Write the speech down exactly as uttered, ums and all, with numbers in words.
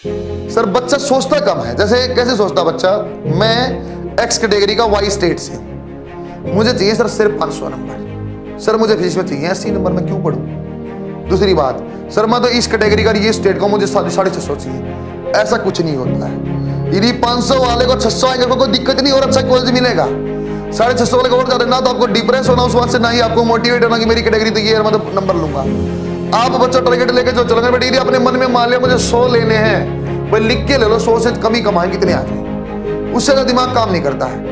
Sir बच्चा सोचता कम है। जैसे कैसे सोचता बच्चा, मैं एक्स कैटेगरी का वाई स्टेट से, मुझे चाहिए सर सिर्फ पाँच सौ नंबर, सर मुझे फिजिक्स में चाहिए अस्सी नंबर, मैं क्यों पढ़ूं। दूसरी बात, सर मैं तो इस कैटेगरी का ये स्टेट का, मुझे साढ़े छह सौ चाहिए। ऐसा कुछ नहीं होता है। यदि पाँच सौ वाले को छह सौ आएंगे तो कोई दिक्कत नहीं और अच्छा कॉलेज मिलेगा। साढ़े छह सौ वाले को और ज्यादा ना तो आपको डिप्रेस होना उस बात से, ना ही आपको मोटिवेट होना कि मेरी कैटेगरी तो ये है मतलब नंबर लूंगा। आप बच्चा टारगेट लेके जो चलोगे, बेटी अपने मन में मान लिया मुझे सौ लेने हैं, भाई लिख के ले लो, सौ से कम ही कमाएं कितने आ जाए, उससे दिमाग काम नहीं करता है।